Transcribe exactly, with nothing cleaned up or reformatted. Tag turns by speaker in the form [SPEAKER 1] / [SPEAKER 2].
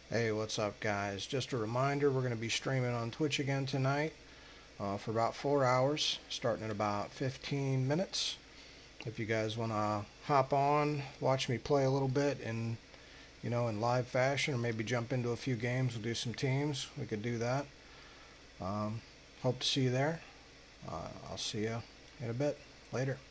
[SPEAKER 1] Hey, what's up, guys? Just a reminder, we're going to be streaming on Twitch again tonight uh, for about four hours, starting in about fifteen minutes. If you guys want to hop on, watch me play a little bit in, you know, in live fashion, or maybe jump into a few games, we'll do some teams, we could do that. Um, hope to see you there. Uh, I'll see you in a bit. Later.